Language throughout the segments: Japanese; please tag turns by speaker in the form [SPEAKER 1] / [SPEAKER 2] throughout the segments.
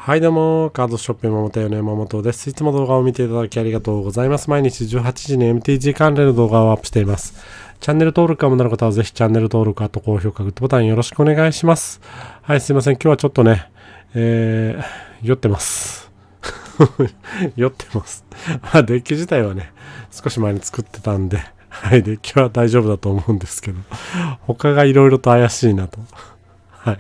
[SPEAKER 1] はいどうも、カードショップ山本屋の山本です。いつも動画を見ていただきありがとうございます。毎日18時に MTG 関連の動画をアップしています。チャンネル登録がまだの方はぜひチャンネル登録、あと高評価、グッドボタンよろしくお願いします。はい、すいません。今日はちょっとね、酔ってます。酔ってます。まあ、デッキ自体はね、少し前に作ってたんで、はい、デッキは大丈夫だと思うんですけど、他がいろいろと怪しいなと。はい。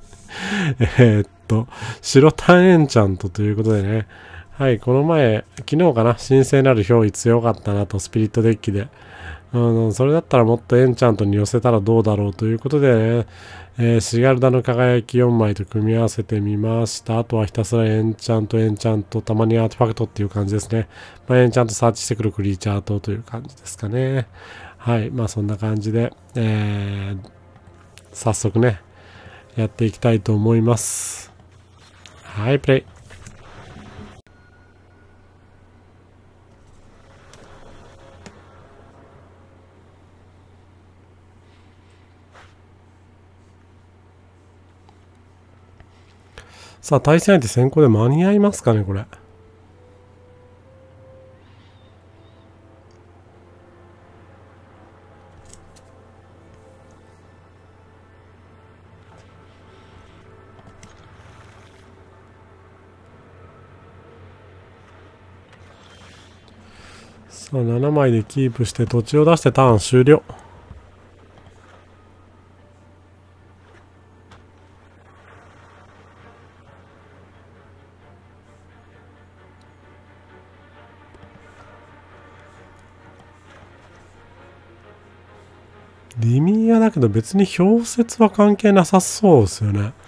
[SPEAKER 1] 白タンエンチャントということでね。はい、この前、昨日かな、神聖なる憑依強かったなと、スピリットデッキで。それだったらもっとエンチャントに寄せたらどうだろうということでね、シガルダの輝き4枚と組み合わせてみました。あとはひたすらエンチャント、たまにアーティファクトっていう感じですね。エンチャントサーチしてくるクリーチャーという感じですかね。はい、そんな感じで、早速ね、やっていきたいと思います。はい、プレイ。さあ、対戦相手先行で間に合いますかね、これ。さあ、7枚でキープして土地を出してターン終了。リミアだけど別に氷雪は関係なさそうですよね。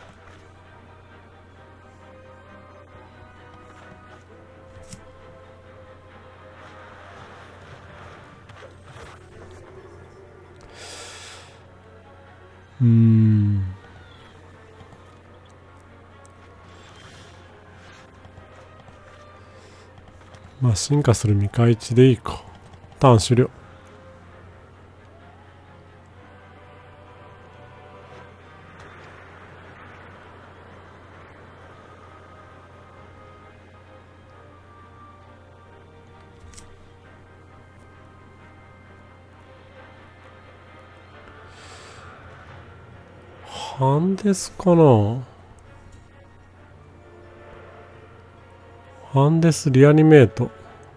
[SPEAKER 1] 進化する未開地でいいか。ターン終了。ハンデスかな。ハンデスリアニメート。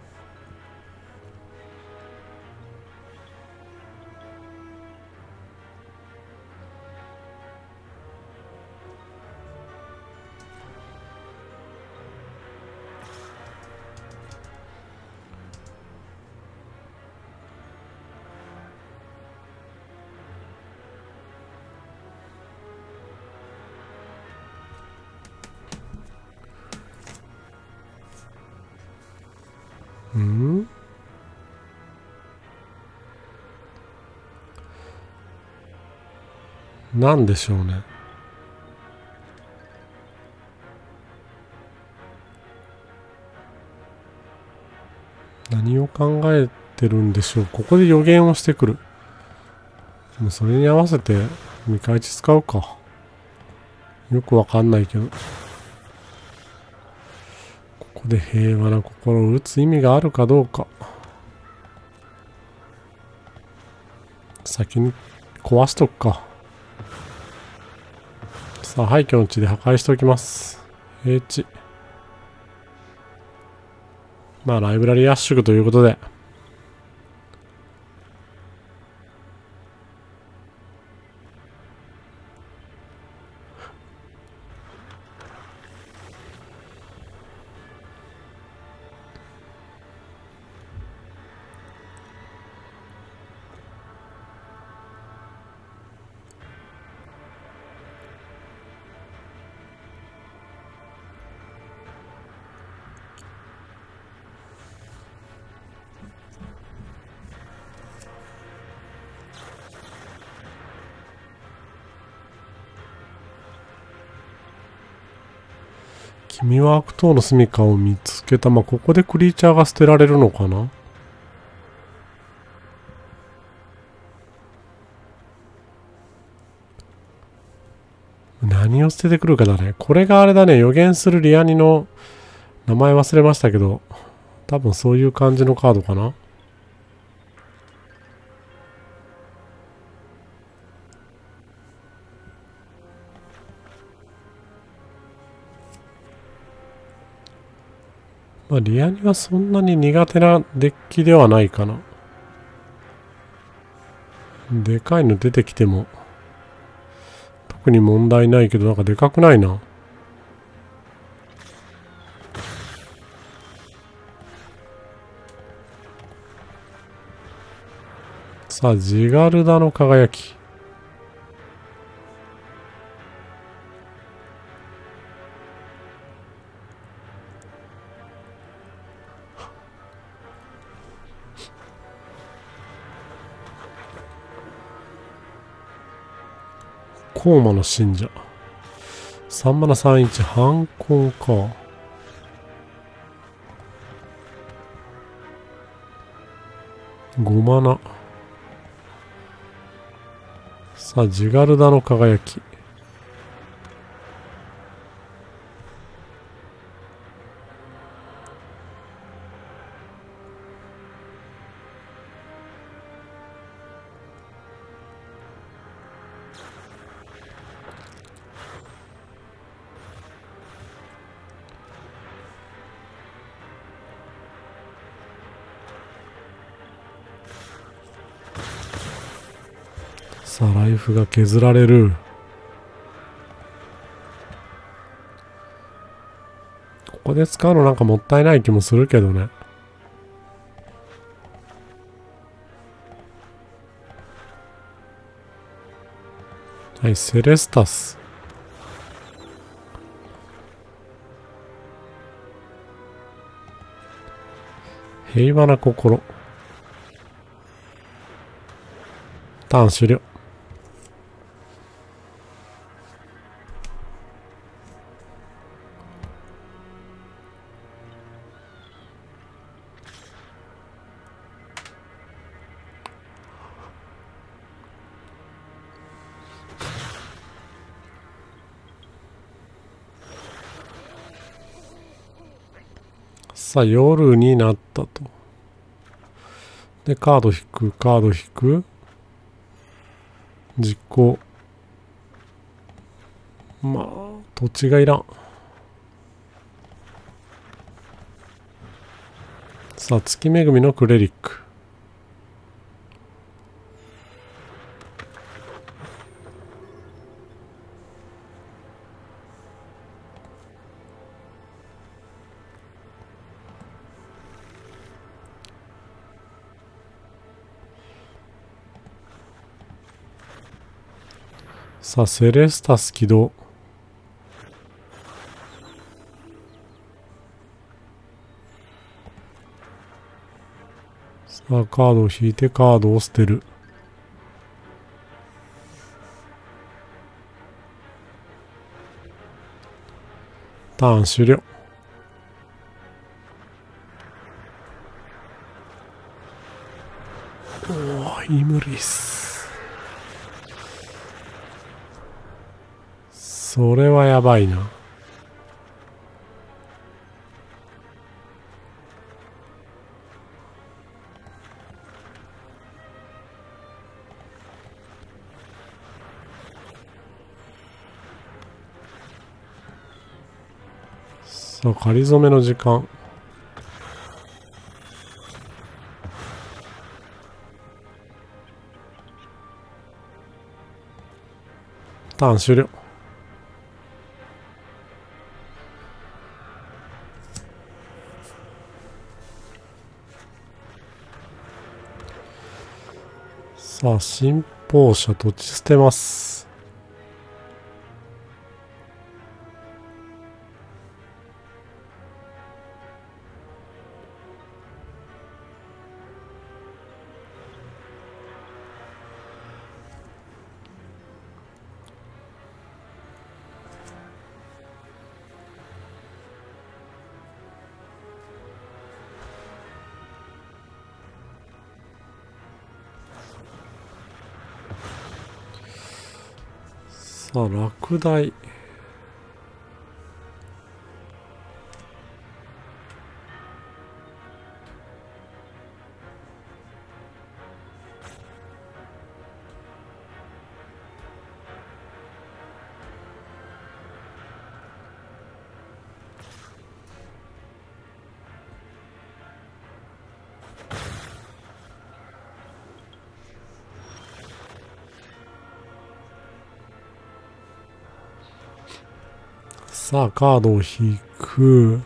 [SPEAKER 1] なんでしょうね。何を考えてるんでしょう。ここで予言をしてくる。でもそれに合わせて未開地使うか。よくわかんないけど。ここで平和な心を打つ意味があるかどうか。先に壊しとくか。さあ、廃墟の地で破壊しておきます。平地。ライブラリー圧縮ということで。君は悪党の住処を見つけた。ここでクリーチャーが捨てられるのかな。何をを捨ててくるかだね。これがあれだね。予言するリアニの名前忘れましたけど、多分そういう感じのカードかな。まあ、リアニはそんなに苦手なデッキではないかな。でかいの出てきても、特に問題ないけど、なんかでかくないな。さあ、ジガルダの輝き。コーマの信者。3マナ3-1、反抗か。5マナ。さあ、ジガルダの輝き。さあ、ライフが削られる。ここで使うのなんかもったいない気もするけどね。はい、セレスタス。平和な心。ターン終了。さあ、夜になったと。で、カード引く、カード引く。実行。まあ、土地がいらん。さあ、月恵みのクレリック。さあ、セレスタス起動。さあ、カードを引いてカードを捨てる。ターン終了。おお、イムリス。それはやばいな。さあ、仮初めの時間。ターン終了。さあ、信奉者土地捨てます。さあ、落第。 さあ、カードを引く。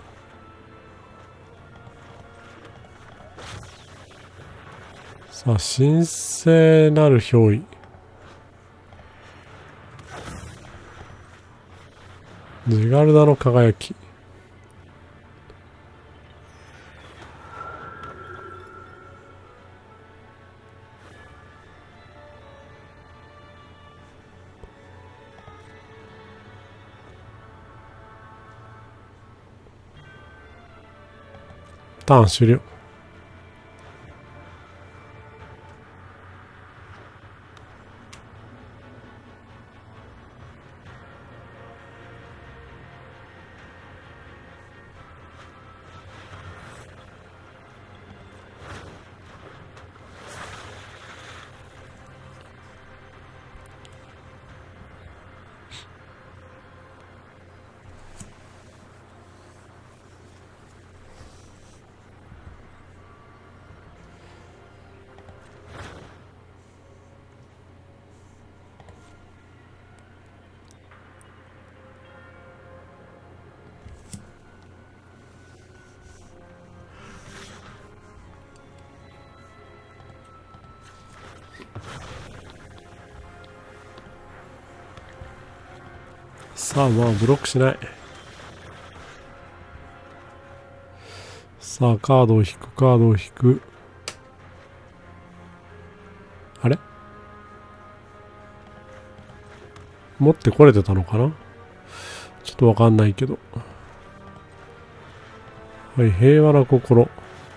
[SPEAKER 1] さあ、神聖なる憑依。ジガルダの輝き。ターン終了。さあ、まあ、ブロックしない。さあ、カードを引く、カードを引く。あれ持ってこれてたのかな、ちょっとわかんないけど。はい、平和な心。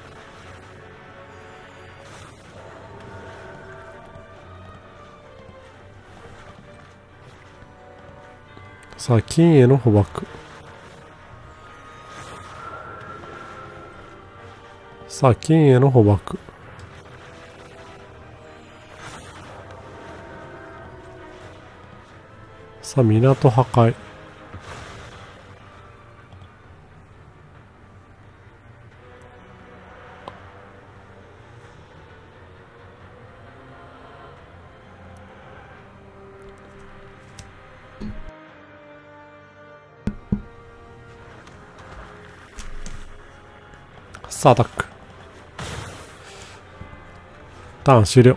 [SPEAKER 1] さあ、金への捕獲。さあ、金への捕獲。さあ、港破壊。さあ、アタック。ターン終了。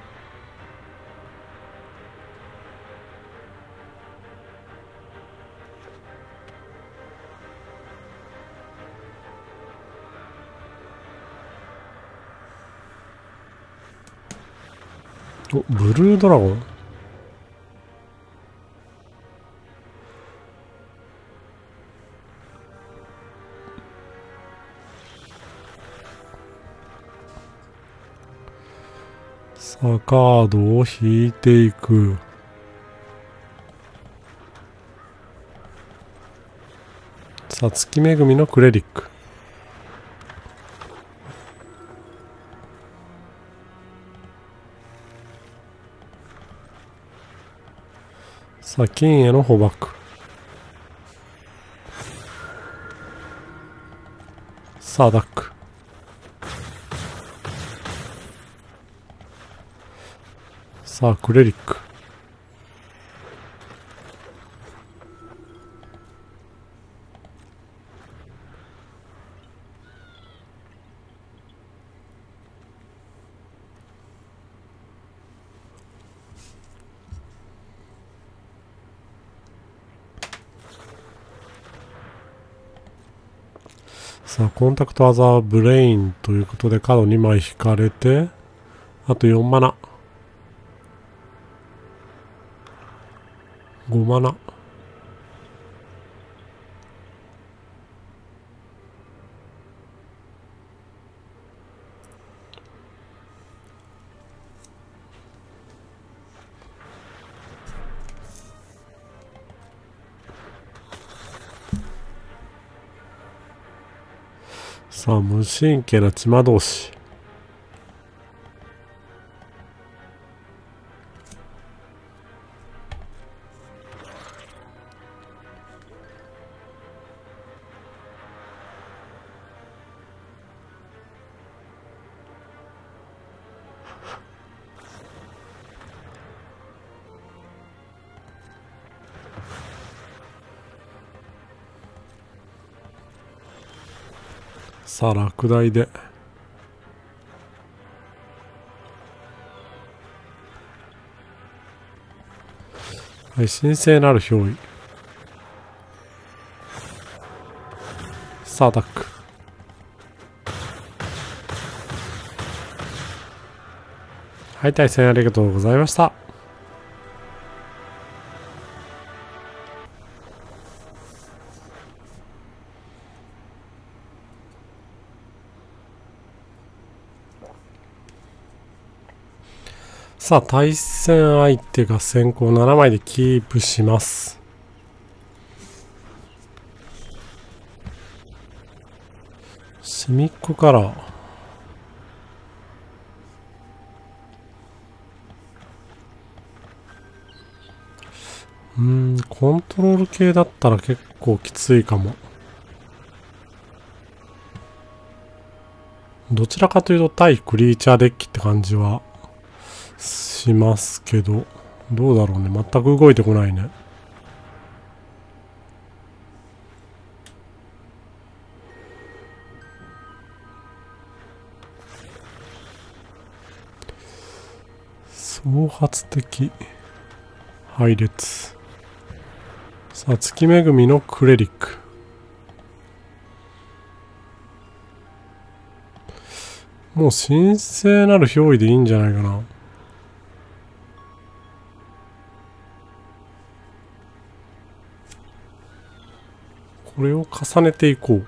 [SPEAKER 1] お、ブルードラゴン。さあ、カードを引いていく。さあ、月恵みのクレリック。さあ、金への捕獲。さあ、アタック。さあ、クレリック。さあ、コンタクトアザーブレインということでカード2枚引かれて、あと4マナ。5マナ。さあ、無神経なチマ同士。 さあ、落第で。はい、神聖なる憑依。さあ、アタック。はい、対戦ありがとうございました。さあ、対戦相手が先行7枚でキープします。隅っこから。コントロール系だったら結構きついかも。どちらかというと対クリーチャーデッキって感じはしますけど、どうだろうね。全く動いてこないね。創発的配列。さあ、月恵みのクレリック。もう神聖なる憑依でいいんじゃないかな。これを重ねていこう。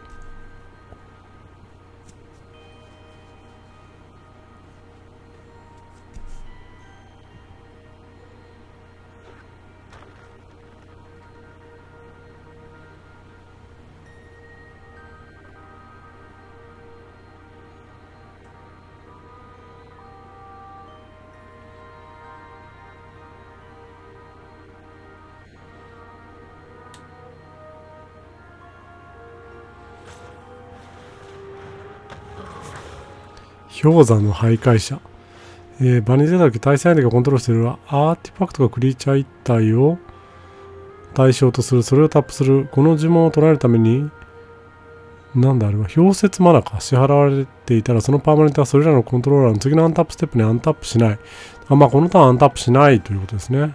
[SPEAKER 1] 氷山の徘徊者。場に出た時対戦相手がコントロールしているアーティファクトがクリーチャー一体を対象とする。それをタップする。この呪文を捉えるために、なんだあれは、氷雪マナか。支払われていたら、そのパーマネントはそれらのコントローラーの次のアンタップステップにアンタップしない。まあ、このターンアンタップしないということですね。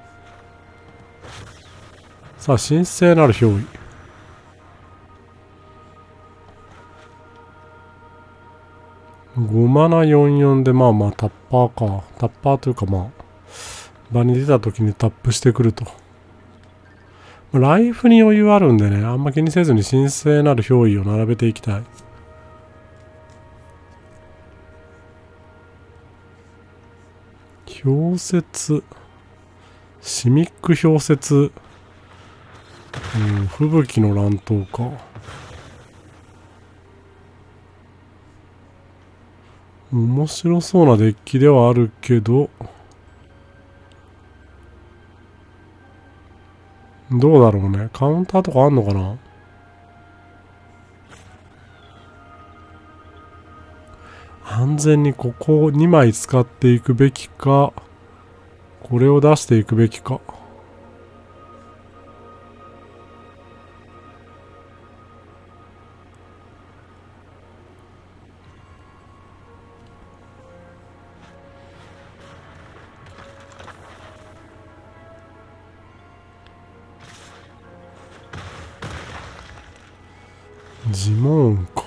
[SPEAKER 1] さあ、神聖なる憑依。5マナ44でまあまあタッパーか。タッパーというかまあ、場に出た時にタップしてくると。ライフに余裕あるんでね、あんま気にせずに神聖なる憑依を並べていきたい。氷雪。シミック氷雪。吹雪の乱闘か。面白そうなデッキではあるけど、どうだろうね。カウンターとかあんのかな。安全にここを2枚使っていくべきか、これを出していくべきか。呪文か。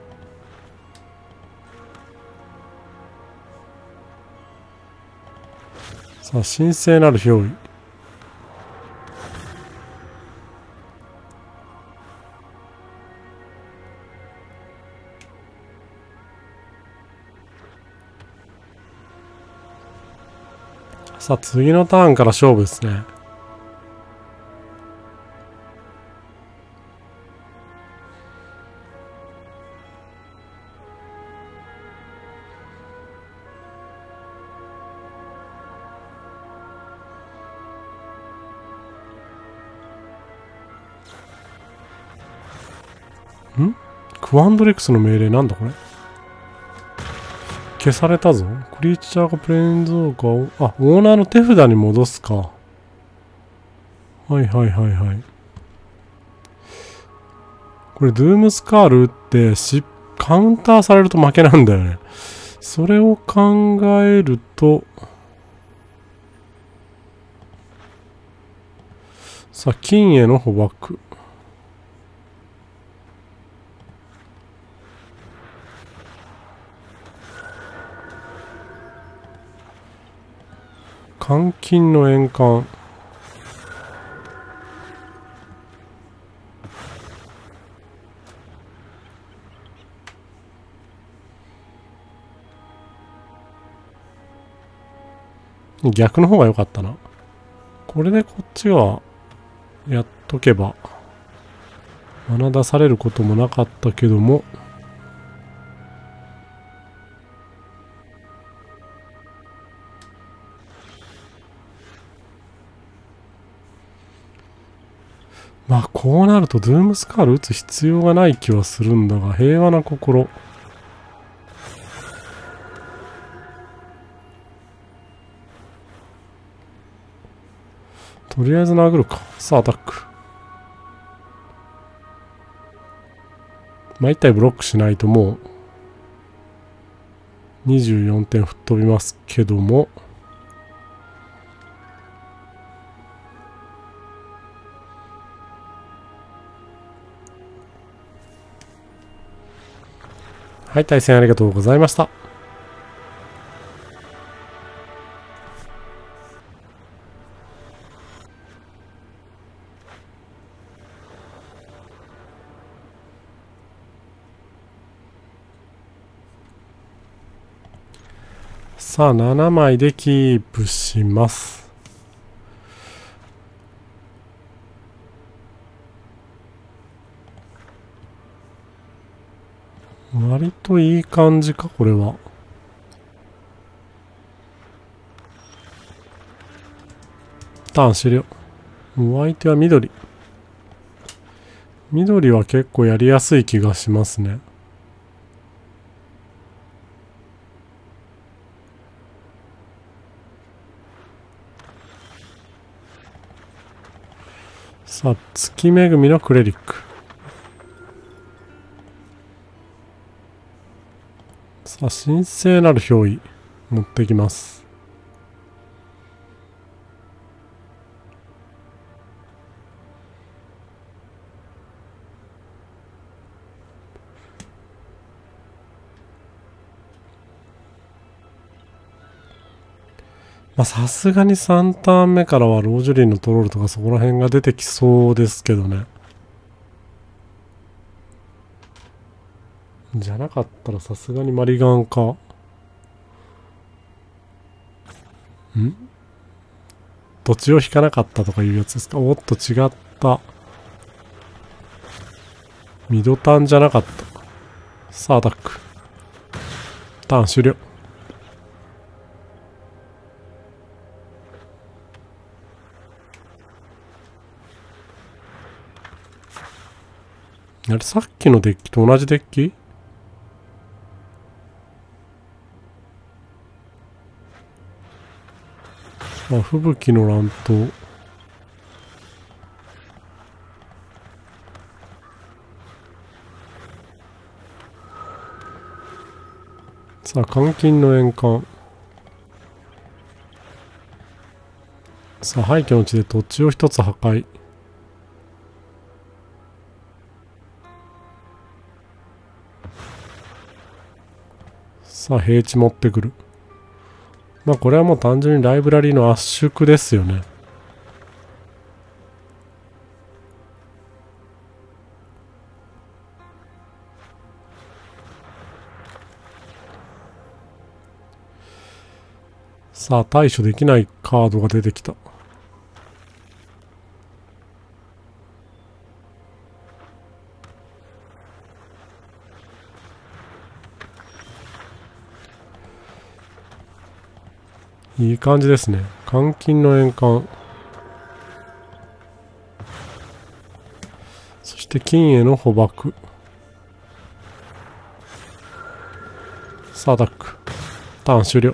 [SPEAKER 1] さあ、神聖なる憑依。さあ、次のターンから勝負ですね。クワンドレックスの命令なんだこれ。消されたぞ。クリーチャーがプレーンズオーカーを、オーナーの手札に戻すか。はいはいはいはい。これ、ドゥームスカール打って、疾カウンターされると負けなんだよね。それを考えると、さあ、金への捕獲。監禁の円環。逆の方が良かったな。これでこっちはやっとけばマナ出されることもなかったけども、まあこうなるとドゥームスカール打つ必要がない気はするんだが、平和な心。とりあえず殴るか。さあアタック。まあ一体ブロックしないともう24点吹っ飛びますけども、はい、対戦ありがとうございました。さあ、7枚でキープします。割といい感じか、これは。ターン終了。お相手は緑。緑は結構やりやすい気がしますね。さあ、月恵みのクレリック。さあ、神聖なる憑依。持ってきます。まあ、さすがに3ターン目からはロージュリンのトロールとかそこら辺が出てきそうですけどね。じゃなかったらさすがにマリガンか。土地を引かなかったとかいうやつですか。おっと違った。ミドタンじゃなかった。さあアタック。ターン終了。あれさっきのデッキと同じデッキ？あ、吹雪の乱闘。さあ、監禁の円環。さあ、廃墟の地で土地を一つ破壊。さあ、平地持ってくる。まあ、これはもう単純にライブラリーの圧縮ですよね。さあ、対処できないカードが出てきた。いい感じですね。監禁の円環。そして金への捕獲。さあ、アタック。ターン終了。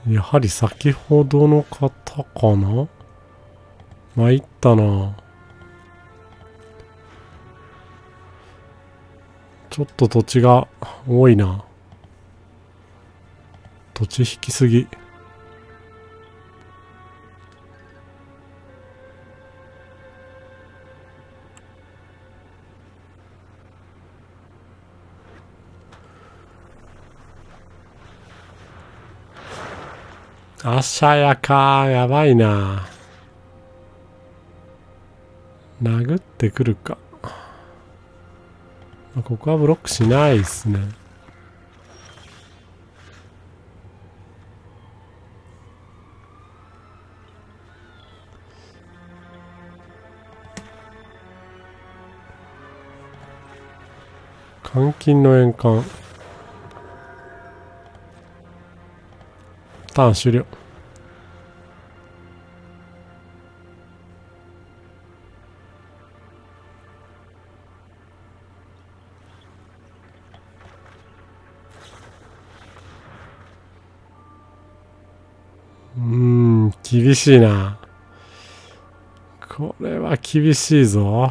[SPEAKER 1] やはり先ほどの方かな。参ったな。ちょっと土地が多いな。土地引きすぎ。アシャヤか。やばいな。殴ってくるか。ここはブロックしないっすね。監禁の円環。ターン終了。厳しいな。これは厳しいぞ。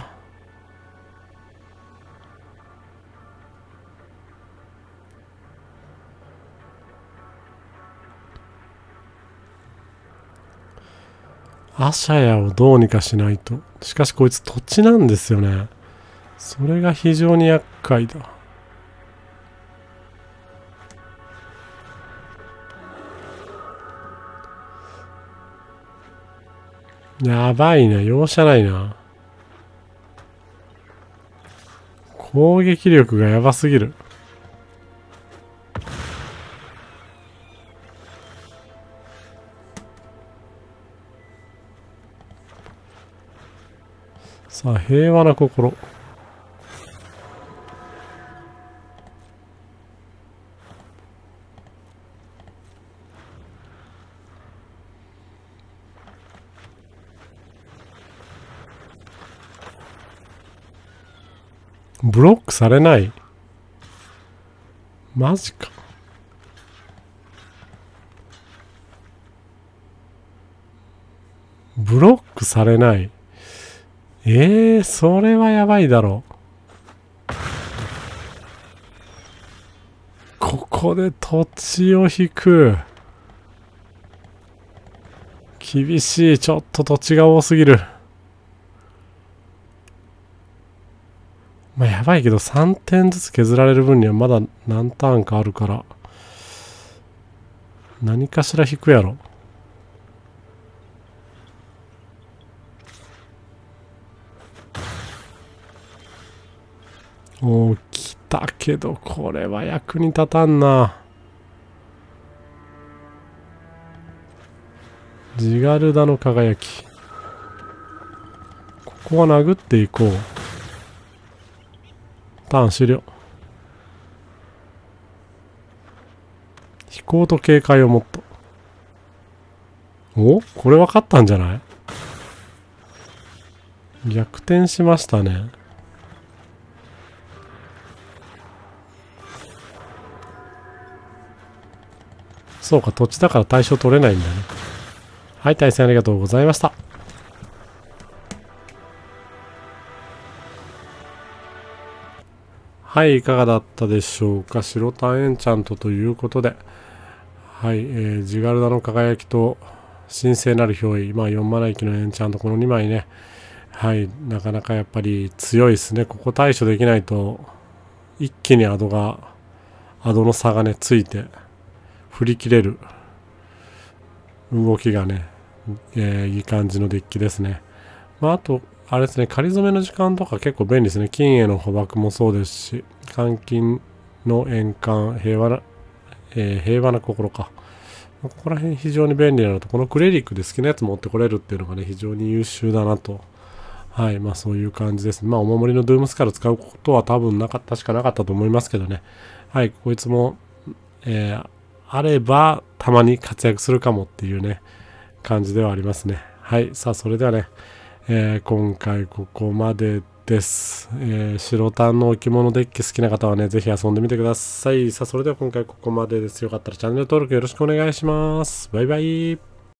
[SPEAKER 1] アシャヤをどうにかしないと。しかしこいつ土地なんですよね。それが非常に厄介だ。やばいな。容赦ないな。攻撃力がやばすぎる。さあ、平和な心。ブロックされない。マジか。ブロックされない。それはやばいだろう。ここで土地を引く。厳しい。ちょっと土地が多すぎる。まあやばいけど3点ずつ削られる分にはまだ何ターンかあるから、何かしら引くやろ。おー、来たけどこれは役に立たんな。ジガルダの輝き。ここは殴っていこう。ターン終了。飛行と警戒をもっと。お、これ分かったんじゃない？逆転しましたね。そうか、土地だから対象取れないんだね。はい、対戦ありがとうございました。はい、いかがだったでしょうか。白タンエンチャントということで、はい、ジガルダの輝きと神聖なる憑依、まあ4マナ域のエンチャント、この2枚ね、はい、なかなかやっぱり強いですね。ここ対処できないと、一気にアドの差がね、ついて、振り切れる動きがね、いい感じのデッキですね。まあ、あと、あれですね、仮初めの時間とか結構便利ですね。金への捕獲もそうですし、監禁の円環、平和な心か。ここら辺非常に便利なのと、このクレリックで好きなやつ持ってこれるっていうのがね、非常に優秀だなと。はい、まあそういう感じです。まあお守りのドゥームスカル使うことは多分確かなかったと思いますけどね。はい、こいつも、あればたまに活躍するかもっていうね、感じではありますね。はい、さあそれではね、今回ここまでです。白タンの置物デッキ好きな方はね、ぜひ遊んでみてください。さあ、それでは今回ここまでです。よかったらチャンネル登録よろしくお願いします。バイバイ。